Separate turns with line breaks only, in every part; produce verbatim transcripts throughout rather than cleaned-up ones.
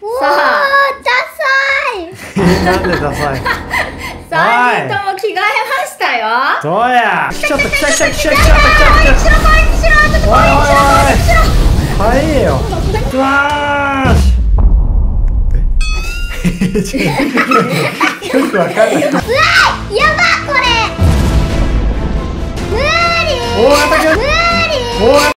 さあ、
なんでダサい
さんにんとも着替えましたよ。
どうや来ちゃった来ちゃった来ちゃった来ちゃった来ちゃった
後ろ
おいおいおい早いようわーしえよくわかんない。
うわやばこれ無理
おー当たり
無理
おー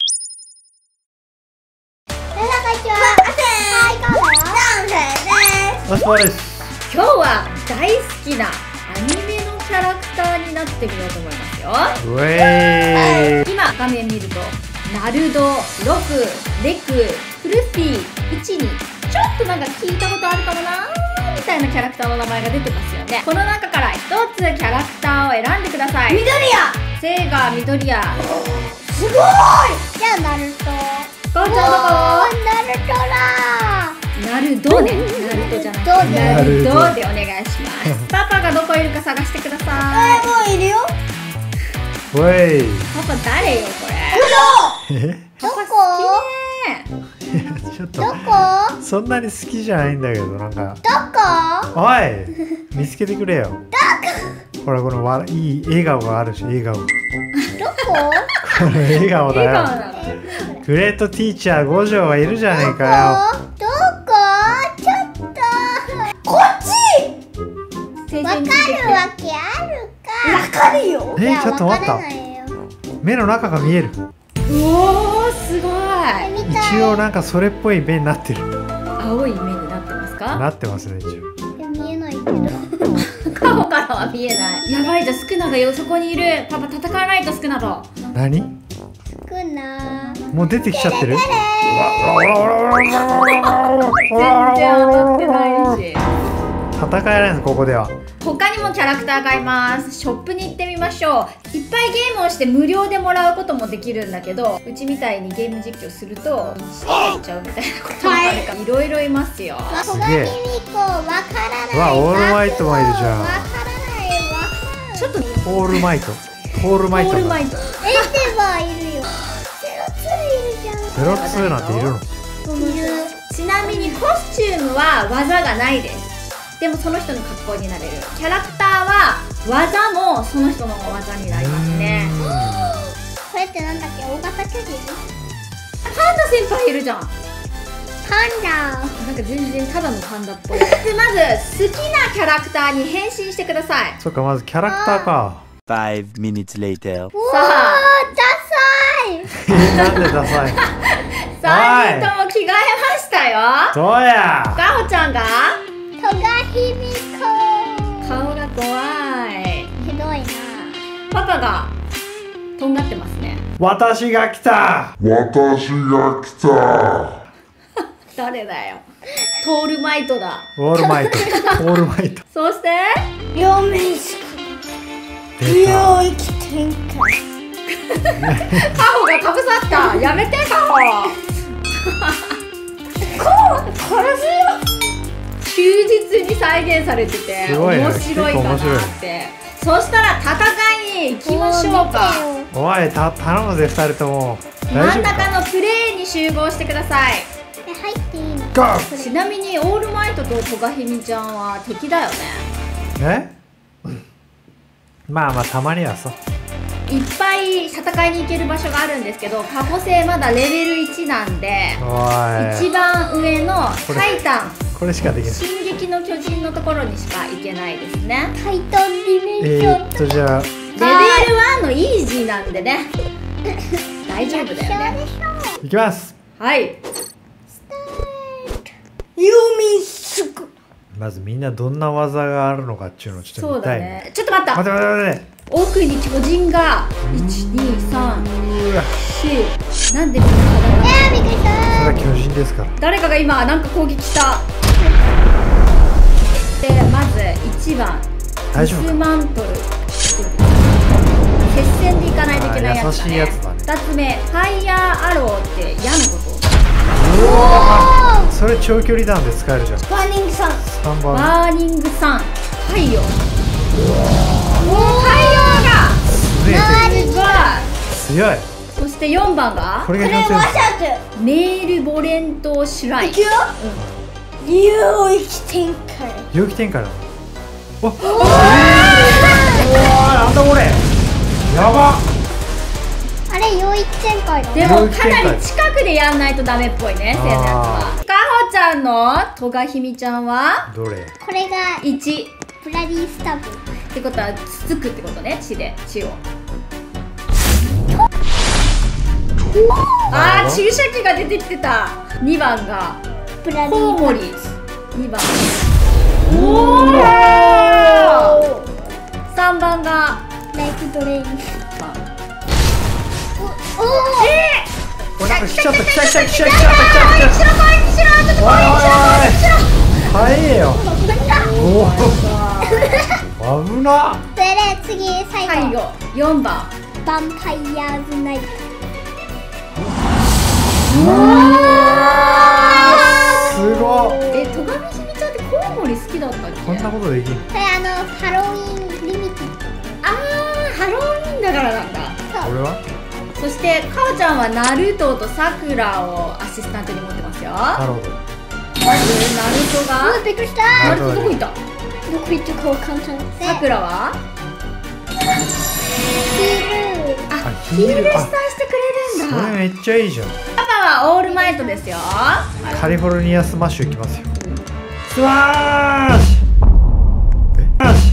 お疲れです。
今日は大好きなアニメのキャラクターになってみようと思いますよ。
ウェーイ。
今画面見るとナルド、ロク、レク、フルフィ、イチニ、ちょっとなんか聞いたことあるかもなーみたいなキャラクターの名前が出てますよね。この中から一つキャラクターを選んでください。緑谷セイガ緑谷すごい。じゃあナルトこうちゃんどこ？ナルトだナルドね、ナルトじゃなくてナルドでお願いします。パパがどこいるか探してください。え、もういるよ。
ウェイ。
パパ誰よこれ。
え？
どこ？
いやちょっと
どこ？
そんなに好きじゃないんだけどなんか。
どこ？
おい見つけてくれよ。どこ？ほらこのわいい笑顔があるし笑顔。どこ？これ笑顔だよ。グレートティーチャー五条はいるじゃねえかよ。
どこ？ちょっとこっち。わかるわけあるか。わかるよ。
え、ちょっと待った。目の中が見える。
おお、すごい。
一応なんかそれっぽい目になってる。
青い目になってますか？
なってますね一応。
見えないけど。顔からは見えない。やばいじゃん、スクナがよそこにいる。パパ戦わないとスクナと。
何？
スクナ。
もう出てきちゃってる？
全然当たってないし。
戦えないですここでは。
他にもキャラクターがいます。ショップに行ってみましょう。いっぱいゲームをして無料でもらうこともできるんだけど、うちみたいにゲーム実況するとしてやっちゃうみたいなこともあるからいろいろいますよ。
すげえ。うわオールマイトもいるじゃん。
わからないわ。ちょっと
オールマイト。オールマイト。
オールマイト。エテバいるよ。ゼロツーいるじゃん。
ゼロツーなんているの？
いる。ちなみにコスチュームは技がないです。でもその人の格好になれる。キャラクターは技もその人の技になりますね。これってなんだっけ？大型巨人？パンダ先輩いるじゃん。パンダ。なんか全然ただのパンダっぽい。でまず好きなキャラクターに変身してください。
そっかまずキャラクターか。
Five minutes later。
さあ、ダサい。
なんでダサい？
さんにんとも着替えましたよ。
どうや？
ガホちゃんが？トガヒミコ。顔が怖い。ひどいな。パパがとんがってますね。
私が来た。
私が来た。
誰だよ。トールマイトだ。
オールマイト。オールマイト。
そして両面しか。領域展開。カホがかぶさった。やめてカホ。こう殺すよ。忠実に再現されてて面白いかなって。そしたら戦いに行きましょうか。
おいた頼むぜふたりとも。
真ん中のプレーに集合してください。え入っていいの？ちなみにオールマイトとトガヒミちゃんは敵だよ
ね。え？まあまあたまにはそう。
いっぱい戦いに行ける場所があるんですけど、過去性まだレベルいちなんで、一番上のタイタン、
これしかできない。
進撃の巨人のところにしか行けないですね。タイタンディメンション。
えーっとじゃあレ
ベルワンのイージーなんでね大丈夫だよね。
いきます。
はい。スタート。ユミスク。
まずみんなどんな技があるのかっていうのをちょっと見たいね。
ちょっと待った。
待って待って待って。
奥に巨人がいち、に、さん、よん。なんでみんな肌が。えー、びっくりした。
それは巨人ですから。
誰かが今なんか攻撃した。でまずいちばんディスマントル。決戦でいかないといけないやつだね。ふたつめファイヤーアローって矢のこと。
おお、それ長距離弾で使えるじゃん。
バーニングさん。
さんばん
バーニングさん。太陽。おお、太陽がすごい。
強い。
そしてよんばんが
これが強い。
メールボレントシュライン。いくよ。うん。
領域展開。
領域展開なの。おおおおなんだこれ、やば。
あれ領域展開だ。
でもかなり近くでやんないとダメっぽいね、せいのやつは。かほちゃんのとがひみちゃんは
どれ。
これが
いち
ブラディスタブ。
ってことはつつくってことね、血で血を。あー、注射器が出てきてた。にばんが
ブラデ
コウ
ィ
モリ、にばんおおさんばんが
ライフドレイン。おお
え
おなんか来ちゃった来た来た来た来た来た来た来た。
ー、白ポイントしろ、ちょっとポイントしろ。
おいおいおい早えよ。おお危な。
それで次最後
最後よんばん。
ヴァンパイアーズナイト。
すごっ。
え、戸上ひみちゃんってコウモリ好きだったっけ？
こんなことできんの。
それあのハロウィンリミテッ
あー、ハロウィンだからなんだ。
ド。そう。
俺は
そしてかおちゃんはナルトとさくらをアシスタントに持ってますよ。
なるほど。
まずナルトが
うわびっくりした。
ナルトどこ行った？
どこ行ったかわかんない。で
さくらは
ヒール。
あ、
あ
ヒールで下してくれるんだ。
それめっちゃいいじゃん。
パパはオールマイトですよ。
カリフォルニアスマッシュいきますよ。スマッシュ。えマッシ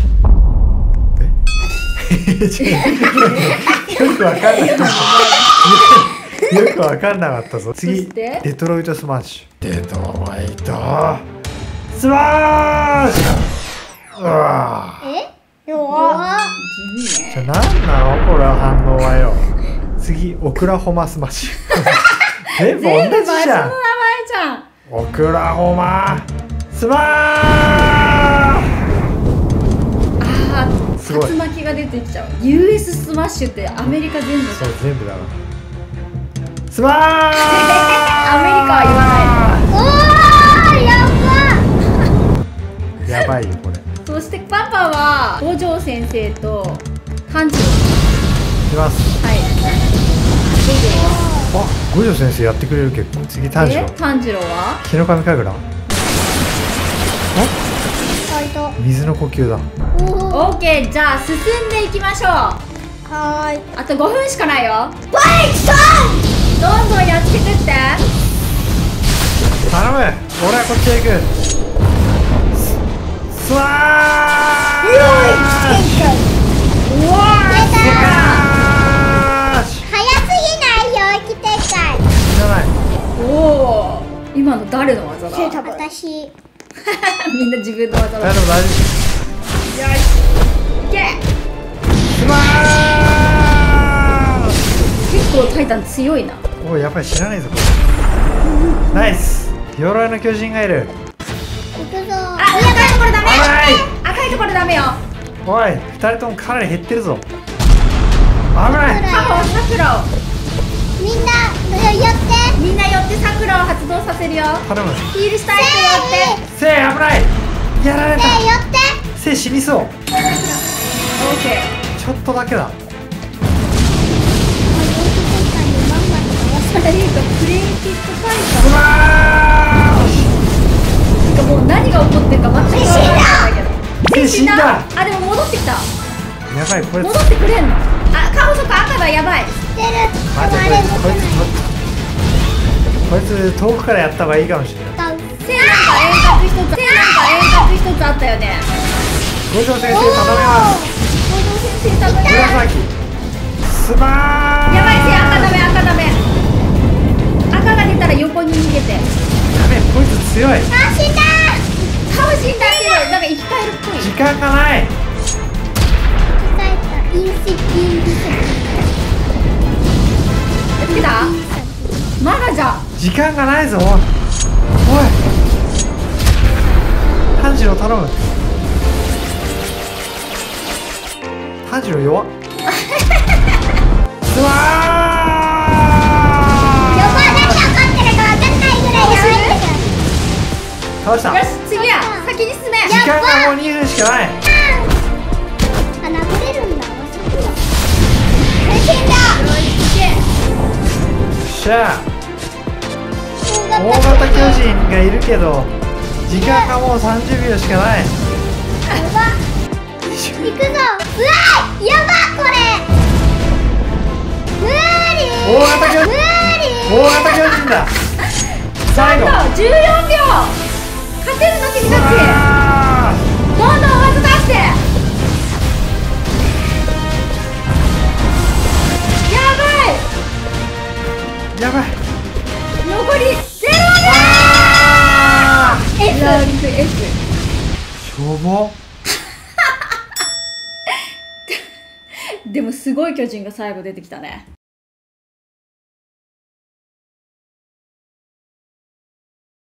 ュ。えよくわかんない。よくわかんなかったぞ。次
そして
デトロイトスマッシュ。デトロイトスマッシュ。うわ
え？弱っ。
地味ね。
じゃあ何なのこれは反応はよ。次オクラホマスマッシュ。全部同
全部場所の名前
じじゃん。
じゃん。
オクラホマスマー
あ
すごい
ー、竜巻が出てきちゃう。ユーエス スマッシュってアメリカ全部じゃ。
そうん全部だからスマー
アメリカは
おーやばっ。
やばいよこれ。い
そしてパパは五条先生と炭治郎。
きます。
はい。
あ、五条先生やってくれる結構。次炭治郎
で炭治郎は
日の神神楽。
割と。
水の呼吸だ。
おー。
オーケー、じゃあ進んでいきましょう。
はーい。
あとごふんしかないよ。
バイクさ
どんどんやっつけてって。
頼む。俺はこっちへ行く。ススワー
領域展開。
うわ
出たー。
ーし
早すぎない領域展開。
知らない。
ーおお、今の誰の技だ？
私。
みんな自分の技だ。
大丈夫大丈
いけ。
夫。スマー
結構タイタン強いな。
おいやっぱり知らないぞこれ。ナイス。鎧の巨人がいる。
行くぞ。
あ、赤いところダメ。
危ない。
赤いところダメよ。
おい二人ともかなり減ってるぞ。危ない。
カホ、サクラを。
みんな寄って。
みんな寄ってサクラを発動させるよ。
頼む。
ヒールしたい人寄って。
せい危ない。やられた。
せい寄って。
せい死にそう。
オーケ
ちょっとだけだ。
ー。プレイキットファイ
スマーシ
ター。もう何が起こってるか全く分からないけど。
せい死んだ。
あ、でも戻ってきた。
やばいこれ。
戻ってくれんの。あ、カホとか赤がやばい。
知ってる。でもあ
待って
れ動
こいつ
かない。
こいつこいつ遠くからやった方がいいかもしれない。
ダウン。
せいなんか遠隔一つ、せいなんか遠隔一つあったよね。
五条先生頼みます。
五条先生頼む。
紫スマー
やばい、せい赤ダメ、赤ダメ。赤が出たら横に逃げて。
やべえこいつ強い。
あ、死んだ。
かもしんないけど、なんか生き返るっぽい。
時間がない。
使えた。インシピンリセ
やってきた？まだじゃん。
時間がないぞ。おいおい炭治郎頼む。炭治郎弱っ。うわ
横は何が起こってるか分かんないぐらいやばいんだから。
倒した。
よし、次や。先に進め。
時間がもうにふんしかない。
あ、殴れるんだ。忘れてた。大変だ。
しゃあ
大
大型巨人がいるけど時時間がもうさんじゅうびょうしかない。
やば行くぞ。うわーやばこれ無理
大型巨人
無理
大型巨人だ。最後
じゅうよんびょう。勝てるの君たち。
あ
どんどん技出して。やばい。
ーやばい。
残りゼロ
あ
だー。 F F
しょぼ。
でもすごい巨人が最後出てきたね。